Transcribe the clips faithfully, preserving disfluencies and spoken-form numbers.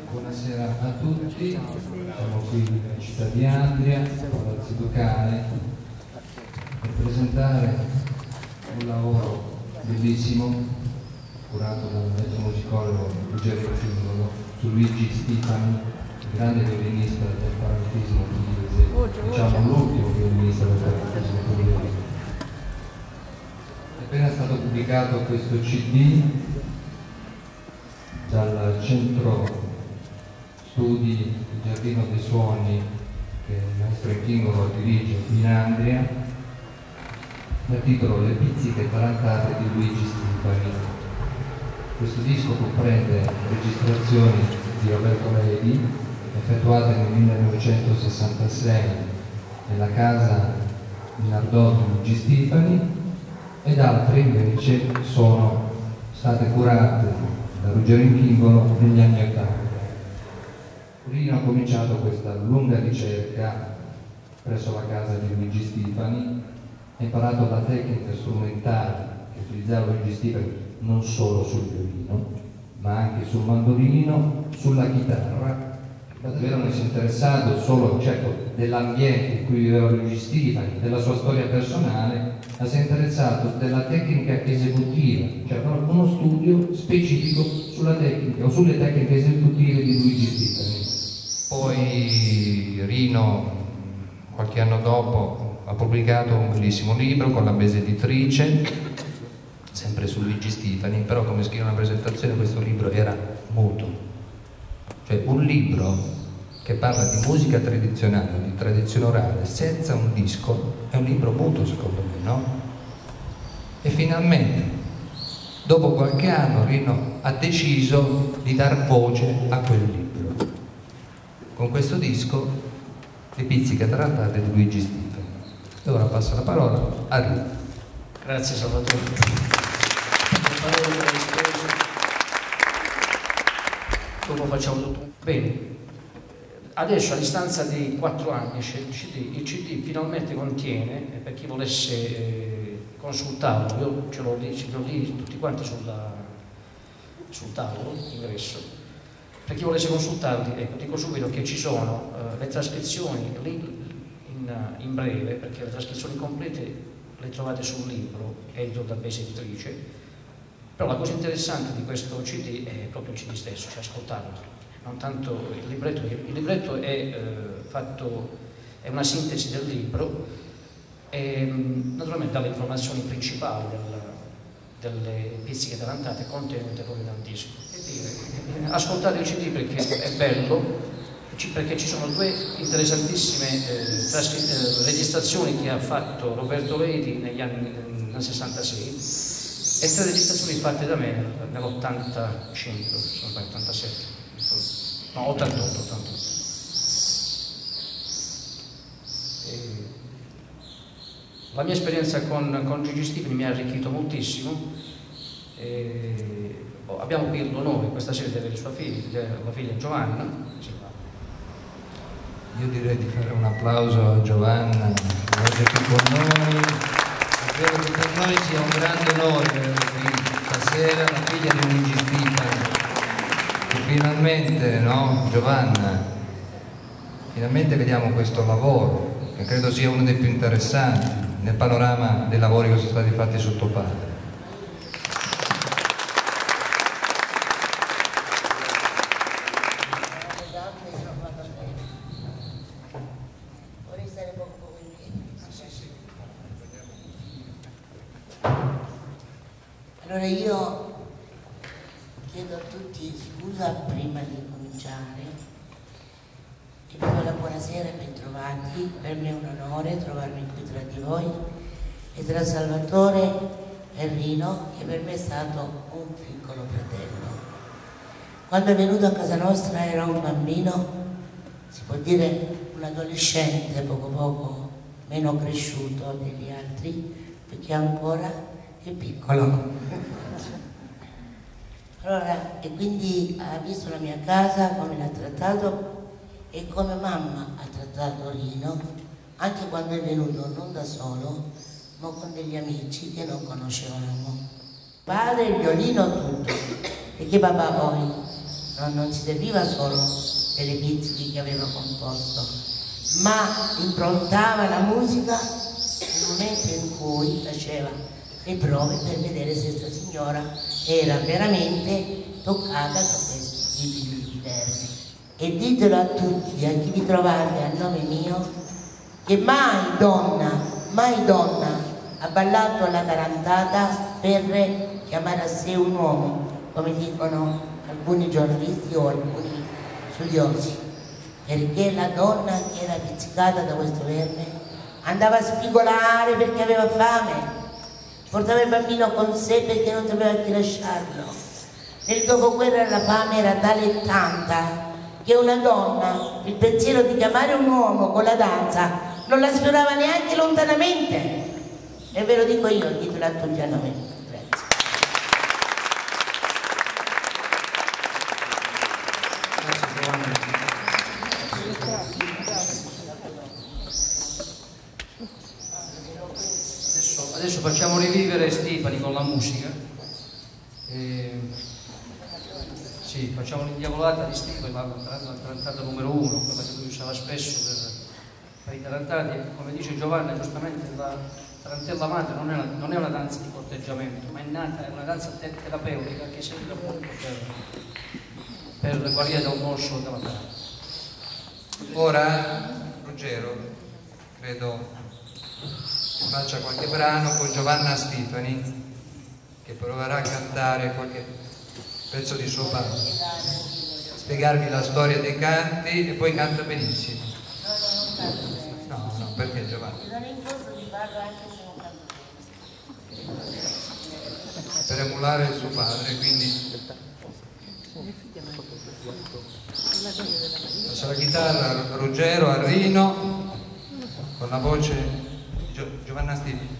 Buonasera a tutti, siamo qui in città di Andria, Palazzo Ducale, per presentare un lavoro bellissimo curato dal musicologo Ruggero Fingolo su Luigi Stefani, grande violinista del parallelismo pugliese, diciamo l'ultimo violinista del parallelismo pugliese. È appena stato pubblicato questo C D dal centro studi Il Giardino dei Suoni che il maestro Fingolo dirige in Andria, dal titolo Le pizziche tarantate di Luigi Stefani. Questo disco comprende registrazioni di Roberto Levi effettuate nel millenovecentosessantasei nella casa di Nardò di Luigi Stefani, ed altre invece sono state curate da Ruggero Fingolo negli anni ottanta. Rino ha cominciato questa lunga ricerca presso la casa di Luigi Stefani, ha imparato la tecnica strumentale che utilizzava Luigi Stefani non solo sul violino, ma anche sul mandolino, sulla chitarra. Davvero non si è interessato solo, certo, dell'ambiente in cui viveva Luigi Stefani, della sua storia personale, ma si è interessato della tecnica esecutiva, cioè proprio uno studio specifico sulla tecnica o sulle tecniche esecutive di Luigi Stefani. Poi Rino, qualche anno dopo, ha pubblicato un bellissimo libro con la Bese Editrice, sempre su Luigi Stefani, però come scrive una presentazione questo libro era muto. Cioè un libro che parla di musica tradizionale, di tradizione orale, senza un disco, è un libro muto secondo me, no? E finalmente, dopo qualche anno, Rino ha deciso di dar voce a quel libro. Con questo disco, Le pizziche tarantate di Luigi Stefani. E ora passo la parola a Rino. Grazie Salvatore. Dopo facciamo tutto. Bene, adesso a distanza di quattro anni esce il C D. Il C D finalmente contiene, per chi volesse eh, consultarlo, io ce l'ho lì, ce l'ho lì tutti quanti sulla, sul tavolo, ingresso. Per chi volesse consultarli, ecco, dico subito che ci sono eh, le trascrizioni lì in, in breve, perché le trascrizioni complete le trovate sul libro edito da Bese Editrice. Però la cosa interessante di questo C D è proprio il C D stesso, cioè ascoltarlo, non tanto il libretto. Il libretto è eh, fatto, è una sintesi del libro e naturalmente dalle informazioni principali del, delle pizziche tarantate contenute proprio nel disco. E dire, ascoltate il C D perché è bello, perché ci sono due interessantissime eh, eh, registrazioni che ha fatto Roberto Levi negli anni nel sessantasei e tre registrazioni fatte da me nell'ottantacinque, ottantasette, no, ottantotto, ottantotto. E la mia esperienza con, con Gigi Stefani mi ha arricchito moltissimo. E abbiamo qui l'onore questa sera di avere sua figlia, la figlia Giovanna. Io direi di fare un applauso a Giovanna, che oggi è qui con noi. Spero che per noi sia un grande onore avere qui stasera la figlia di Luigi Stefani, che finalmente, no, Giovanna, finalmente vediamo questo lavoro, che credo sia uno dei più interessanti nel panorama dei lavori che sono stati fatti su tuo padre. Allora io chiedo a tutti scusa prima di cominciare e vi do la buonasera e bentrovati. Per me è un onore trovarmi qui tra di voi e tra Salvatore e Rino, che per me è stato un piccolo fratello. Quando è venuto a casa nostra era un bambino, si può dire un adolescente poco poco meno cresciuto degli altri, perché ancora è piccolo. Allora, e quindi ha visto la mia casa, come l'ha trattato e come mamma ha trattato Rino, anche quando è venuto non da solo, ma con degli amici che non conoscevamo. Padre, il violino, tutto, perché papà poi no, non si serviva solo delle pizziche che aveva composto, ma improntava la musica nel momento in cui faceva le prove per vedere se questa signora era veramente toccata da questi tipi di versi. E ditelo a tutti, a chi vi trovate a nome mio, che mai donna, mai donna ha ballato la tarantata per chiamare a sé un uomo, come dicono alcuni giornalisti o alcuni studiosi, perché la donna che era pizzicata da questo verme andava a spigolare perché aveva fame, portava il bambino con sé perché non sapeva a chi lasciarlo. Nel dopoguerra la fame era tale e tanta che una donna, il pensiero di chiamare un uomo con la danza, non la sfiorava neanche lontanamente. E ve lo dico io, ditelo a tutti a nome. Grazie. Adesso, adesso facciamo rivivere Stefani con la musica. E, sì, facciamo l'indiavolata di Stefani, la tarantata numero uno, quella che lui usava spesso per, per i tarantati. Come dice Giovanna giustamente, la tarantella madre non è, una, non è una danza di corteggiamento, ma è nata, è una danza te terapeutica che serve molto per, per guarire dal morso della taranta. Ora Ruggero credo che faccia qualche brano con Giovanna Stefani, che proverà a cantare qualche pezzo di suo padre, spiegarvi la storia dei canti, e poi canta benissimo. No, no, perché Giovanna? Per emulare il suo padre, quindi passa la chitarra Ruggero Arrino con la voce di Gio Giovanna Stefani.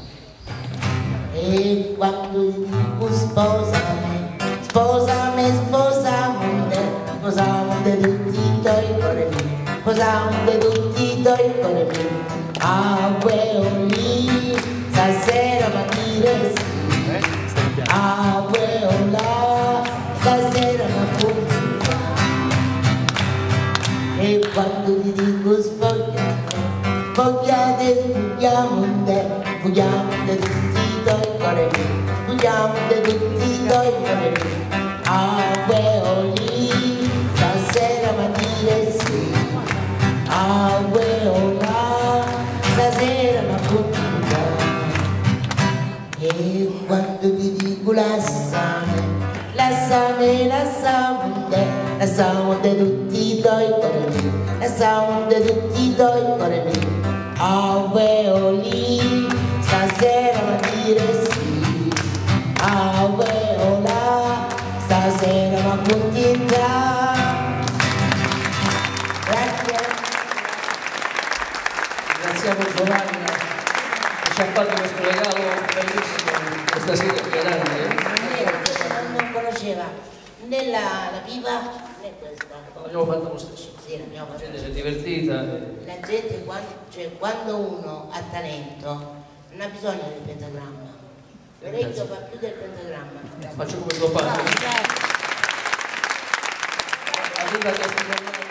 E quando dico sposami, sposami, sposami, sposami tutti i tuoi cuori miei, sposami tutti i tuoi cuori miei. Ah, quello lì, stasera ma dire sì. Ah, quello là, stasera ma punti fa. E quando ti dico spogliate, spogliate, spugliamo te, spugliamo te tutti i tuoi cuori miei, spugliamo te tutti i tuoi cuori miei. Ah, quello lì, stasera ma dire sì. Ah, quello là, stasera ma punti fa. E quando ti dico lasciami, lasciami, lasciami te, lasciami te tutti i tuoi cuori miei, lasciami te tutti i tuoi cuori miei. Ah, quello lì, stasera ma dire sì. Ah, quello là, stasera ma continuità. Grazie. Ringraziamo Giovanna che ci ha fatto questo regalo bellissimo questa sera grande. Non conosceva né la, la viva né questa. L'abbiamo fatta lo stesso. Sì, l'abbiamo La fatta. gente si è divertita. La gente, quando, cioè, quando uno ha talento non ha bisogno del pentagramma, l'orecchio fa più del pentagramma. Faccio come tuo padre. Bravo, bravo. Arriva che